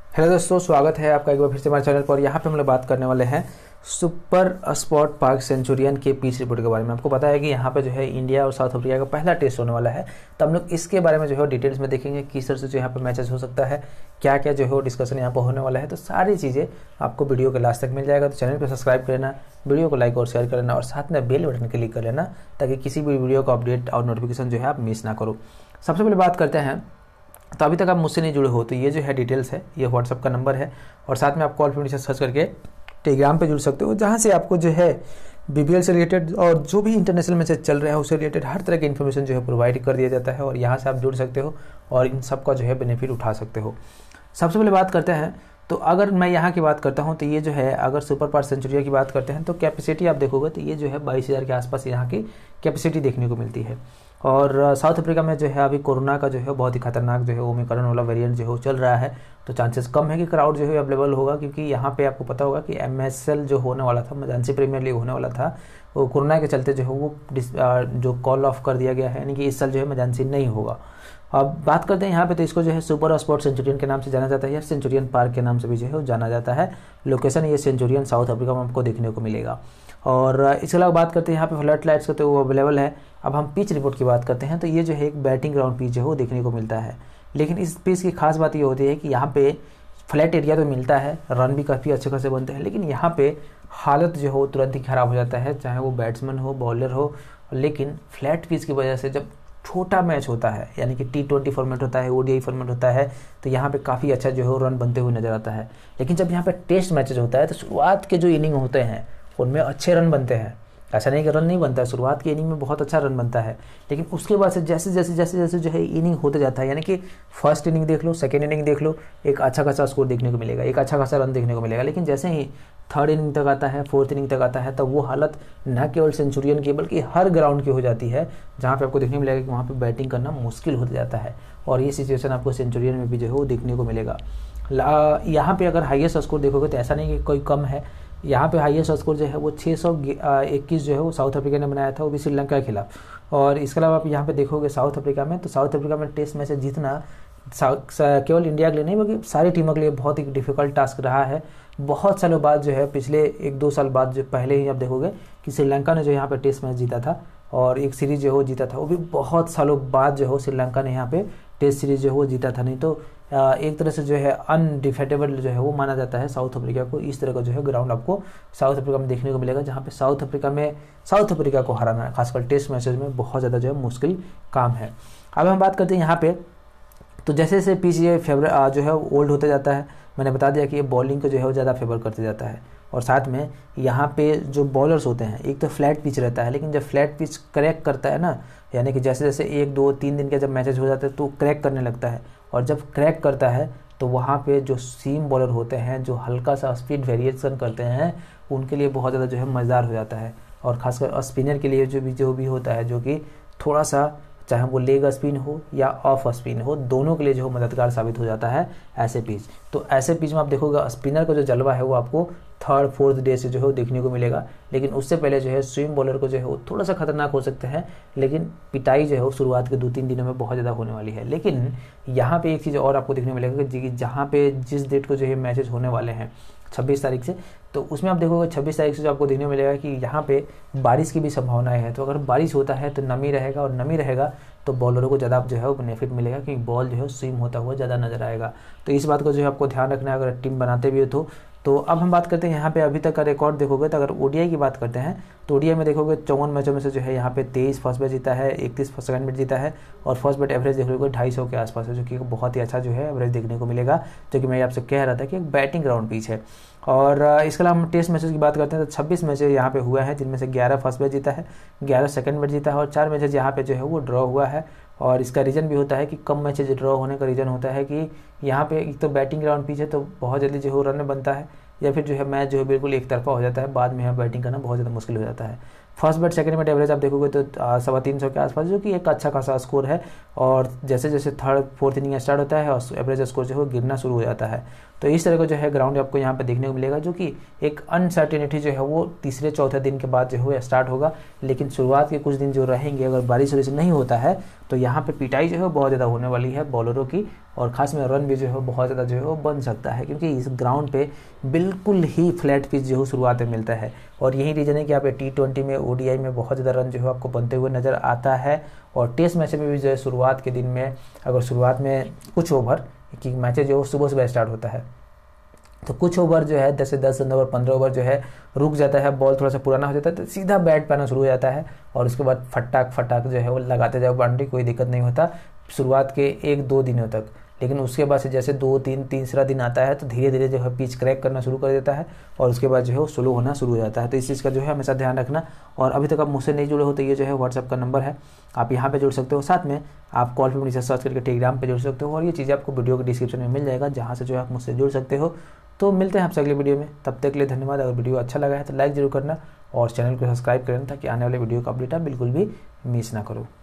Hello दोस्तों, स्वागत है आपका एक बार फिर से हमारे चैनल पर। यहाँ पे हम लोग बात करने वाले हैं सुपर स्पॉट पार्क सेंचुरियन के पिच रिपोर्ट के बारे में। आपको पता है कि यहाँ पे जो है इंडिया और साउथ अफ्रीका का पहला टेस्ट होने वाला है, तो हम लोग इसके बारे में जो है डिटेल्स में देखेंगे किस तरह से जो यहाँ पे मैचेस हो सकता है, क्या क्या जो है डिस्कशन यहाँ पर होने वाला है। तो सारी चीज़ें आपको वीडियो के लास्ट तक मिल जाएगा। तो चैनल पर सब्सक्राइब कर लेना, वीडियो को लाइक और शेयर कर लेना और साथ में बेल बटन क्लिक कर लेना ताकि किसी भी वीडियो का अपडेट और नोटिफिकेशन जो है आप मिस ना करो। सबसे पहले बात करते हैं, तो अभी तक आप मुझसे नहीं जुड़े हो तो ये जो है डिटेल्स है, ये व्हाट्सअप का नंबर है और साथ में आप कॉल पे सर्च करके टेलीग्राम पे जुड़ सकते हो, जहाँ से आपको जो है बीबीएल से रिलेटेड और जो भी इंटरनेशनल मैचेस चल रहा है उससे रिलेटेड हर तरह की इन्फॉर्मेशन जो है प्रोवाइड कर दिया जाता है और यहाँ से आप जुड़ सकते हो और इन सब का जो है बेनिफिट उठा सकते हो। सबसे पहले बात करते हैं, तो अगर मैं यहाँ की बात करता हूँ तो ये जो है अगर सुपर पार्क सेंचुरिया की बात करते हैं तो कैपेसिटी आप देखोगे तो ये जो है 22,000 के आसपास यहाँ की कैपेसिटी देखने को मिलती है। और साउथ अफ्रीका में जो है अभी कोरोना का जो है बहुत ही खतरनाक जो है ओमिक्रॉन वाला वेरिएंट जो है वो चल रहा है, तो चांसेस कम है कि क्राउड जो है अवेलेबल होगा, क्योंकि यहाँ पे आपको पता होगा कि MSL जो होने वाला था, मजानसी प्रीमियर लीग होने वाला था, वो कोरोना के चलते जो है वो जो कॉल ऑफ कर दिया गया है, यानी कि इस साल जो है मजानसी नहीं होगा। अब बात करते हैं यहाँ पे, तो इसको जो है सुपर स्पॉट सेंचुरियन के नाम से जाना जाता है या सेंचुरियन पार्क के नाम से भी जो है जाना जाता है। लोकेशन ये सेंचुरियन साउथ अफ्रीका में आपको देखने को मिलेगा। और इसके अलावा बात करते हैं यहाँ पे फ्लड लाइट्स का, तो वो अवेलेबल है। अब हम पिच रिपोर्ट की बात करते हैं, तो ये जो है एक बैटिंग ग्राउंड पिच है वो देखने को मिलता है, लेकिन इस पिच की खास बात ये होती है कि यहाँ पे फ्लैट एरिया तो मिलता है, रन भी काफ़ी अच्छे खासे बनते हैं, लेकिन यहाँ पे हालत जो हो तुरंत ही ख़राब हो जाता है, चाहे वो बैट्समैन हो बॉलर हो। लेकिन फ्लैट पिच की वजह से जब छोटा मैच होता है, यानी कि T20 फॉर्मेट होता है, ODI फॉर्मेट होता है, तो यहाँ पे काफ़ी अच्छा जो है रन बनते हुए नजर आता है। लेकिन जब यहाँ पे टेस्ट मैचेज होता है तो शुरुआत के जो इनिंग होते हैं उनमें अच्छे रन बनते हैं, ऐसा नहीं कि रन नहीं बनता है, शुरुआत की इनिंग में बहुत अच्छा रन बनता है। लेकिन उसके बाद से जैसे जैसे जैसे जैसे जो है इनिंग होते जाता है, यानी कि फर्स्ट इनिंग देख लो, सेकेंड इनिंग देख लो, एक अच्छा खासा स्कोर देखने को मिलेगा, एक अच्छा खासा रन देखने को मिलेगा। लेकिन जैसे ही थर्ड इनिंग तक आता है, फोर्थ इनिंग तक आता है, तब वो हालत न केवल सेंचुरियन की बल्कि हर ग्राउंड की हो जाती है, जहाँ पे आपको देखने को मिलेगा कि वहाँ पे बैटिंग करना मुश्किल हो जाता है। और ये सिचुएशन आपको सेंचुरियन में भी जो है वो देखने को मिलेगा। यहाँ पे अगर हाईएस्ट स्कोर देखोगे तो ऐसा नहीं कि कोई कम है, यहाँ पे हाईएस्ट स्कोर जो है वो 621 जो है वो साउथ अफ्रीका ने बनाया था, वो भी श्रीलंका के खिलाफ। और इसके अलावा आप यहाँ पे देखोगे साउथ अफ्रीका में, तो साउथ अफ्रीका में टेस्ट मैच जीतना केवल इंडिया के लिए नहीं बल्कि सारी टीमों के लिए बहुत ही डिफिकल्ट टास्क रहा है। बहुत सालों बाद जो है, पिछले 1-2 साल बाद जो पहले ही आप देखोगे कि श्रीलंका ने जो यहाँ पे टेस्ट मैच जीता था और एक सीरीज जो है वो जीता था, वो भी बहुत सालों बाद जो है श्रीलंका ने यहाँ पे टेस्ट सीरीज जो है वो जीता था। नहीं तो एक तरह से जो है अनडिफेटेबल जो है वो माना जाता है साउथ अफ्रीका को। इस तरह का जो है ग्राउंड आपको साउथ अफ्रीका में देखने को मिलेगा, जहाँ पे साउथ अफ्रीका को हराना खासकर टेस्ट मैचेज में बहुत ज़्यादा जो है मुश्किल काम है। अब हम बात करते हैं यहाँ पे, तो जैसे जैसे पिच ये फेवर जो है ओल्ड होता जाता है, मैंने बता दिया कि ये बॉलिंग को जो है वो ज़्यादा फेवर करते जाता है। और साथ में यहाँ पे जो बॉलर्स होते हैं, एक तो फ्लैट पिच रहता है, लेकिन जब फ्लैट पिच क्रैक करता है ना, यानी कि जैसे जैसे 1-2-3 दिन के जब मैचेज हो जाते हैं तो क्रैक करने लगता है, और जब क्रैक करता है तो वहाँ पे जो सीम बॉलर होते हैं जो हल्का सा स्पीड वेरिएशन करते हैं, उनके लिए बहुत ज़्यादा जो है मज़ेदार हो जाता है। और खासकर स्पिनर के लिए जो भी होता है, जो कि थोड़ा सा चाहे वो लेग स्पिन हो या ऑफ स्पिन हो, दोनों के लिए जो मददगार साबित हो जाता है ऐसे पिच। तो ऐसे पिच में आप देखोगे स्पिनर का जो जलवा है वो आपको 3rd-4th डे से जो है वो देखने को मिलेगा। लेकिन उससे पहले जो है स्विंग बॉलर को जो है वो थोड़ा सा खतरनाक हो सकते हैं, लेकिन पिटाई जो है वो शुरुआत के 2-3 दिनों में बहुत ज़्यादा होने वाली है। लेकिन यहाँ पे एक चीज़ और आपको देखने को मिलेगा कि जहाँ पे जिस डेट को जो है मैचेज होने वाले हैं 26 तारीख से, तो उसमें आप देखोगे 26 तारीख से जो आपको देखने को मिलेगा कि यहाँ पे बारिश की भी संभावनाएं है। तो अगर बारिश होता है तो नमी रहेगा, और नमी रहेगा तो बॉलरों को ज़्यादा जो है वो बेनिफिट मिलेगा, क्योंकि बॉल जो है स्विम होता हुआ ज़्यादा नजर आएगा। तो इस बात को जो है आपको ध्यान रखना है अगर टीम बनाते भी हो तो। अब हम बात करते हैं यहाँ पे अभी तक का रिकॉर्ड देखोगे, तो अगर ODI की बात करते हैं तो ODI में देखोगे 54 मैचों में से जो है यहाँ पे 23 फर्स्ट बैट जीता है, 31 सेकंड बैट जीता है, और फर्स्ट बैट एवरेज देखोगे 250 के आसपास है, जो कि बहुत ही अच्छा जो है एवरेज देखने को मिलेगा, जो कि मैं आपसे कह रहा था कि एक बैटिंग ग्राउंड पिच है। और इसके अलावा हम टेस्ट मैचेस की बात करते हैं तो 26 मैचेज यहाँ पे हुआ है, जिनमें से 11 फर्स्ट बैट जीता है, 11 सेकंड बैट जीता है, और 4 मैचेज यहाँ पे जो है वो ड्रॉ हुआ है। और इसका रीज़न भी होता है कि कम मैचेज ड्रॉ होने का रीज़न होता है कि यहाँ पे एक तो बैटिंग ग्राउंड पिच है, तो बहुत जल्दी जो है रन बनता है, या फिर जो है मैच जो है बिल्कुल एक तरफा हो जाता है, बाद में यहाँ बैटिंग करना बहुत ज़्यादा मुश्किल हो जाता है। First bat second bat average आप देखोगे तो 350 के आसपास, जो कि एक अच्छा खासा स्कोर है। और जैसे जैसे थर्ड फोर्थ इनिंग स्टार्ट होता है और एवरेज स्कोर जो है गिरना शुरू हो जाता है। तो इस तरह का जो है ग्राउंड आपको यहाँ पे देखने को मिलेगा, जो कि एक अनसर्टेनिटी जो है वो तीसरे चौथे दिन के बाद जो है स्टार्ट होगा। लेकिन शुरुआत के कुछ दिन जो रहेंगे, अगर बारिश वारिश नहीं होता है तो यहाँ पे पिटाई जो है बहुत ज़्यादा होने वाली है बॉलरों की, और खास में रन भी जो है बहुत ज़्यादा जो है वो बन सकता है, क्योंकि इस ग्राउंड पे बिल्कुल ही फ्लैट पिच जो है शुरुआत में मिलता है। और यही रीज़न है कि यहाँ पे T20 में, ODI में बहुत ज़्यादा रन जो है आपको बनते हुए नज़र आता है। और टेस्ट मैच में भी जो है शुरुआत के दिन में, अगर शुरुआत में कुछ ओवर की मैचेज जो सुबह सुबह स्टार्ट होता है, तो कुछ ओवर जो है 10 से 10 ओवर 15 ओवर जो है रुक जाता है, बॉल थोड़ा सा पुराना हो जाता है, तो सीधा बैट पाना शुरू हो जाता है। और उसके बाद फटाक फटाक जो है वो लगाते जाओ बाउंड्री, कोई दिक्कत नहीं होता शुरुआत के 1-2 दिनों तक। लेकिन उसके बाद से जैसे 2-3 तीसरा दिन आता है तो धीरे धीरे जो है पिच क्रैक करना शुरू कर देता है, और उसके बाद जो है वो स्लो होना शुरू हो जाता है। तो इस चीज़ का जो है हमेशा ध्यान रखना। और अभी तक आप मुझसे नहीं जुड़े हो तो ये जो है व्हाट्सअप का नंबर है, आप यहाँ पे जुड़ सकते हो। साथ में आप कॉल पे नीचे सर्च करके टेलीग्राम पे जुड़ सकते हो, और ये चीज़ें आपको वीडियो के डिस्क्रिप्शन में मिल जाएगा, जहाँ से जो है आप मुझसे जुड़ सकते हो। तो मिलते हैं आपसे अगले वीडियो में, तब तक के लिए धन्यवाद। अगर वीडियो अच्छा लगा है तो लाइक जरूर करना और चैनल को सब्सक्राइब करना, ताकि आने वाले वीडियो का अपडेट आप बिल्कुल भी मिस ना करो।